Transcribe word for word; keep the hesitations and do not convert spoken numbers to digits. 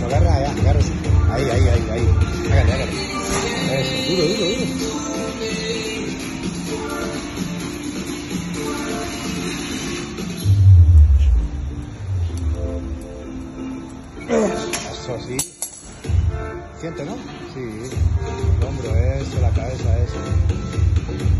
agarra allá, agárrese. Ahí, ahí, ahí, ahí. Hágale, hágale. Eso, duro, duro, duro. Eso sí. Siente, ¿no? Sí. El hombro, eso, la cabeza, eso.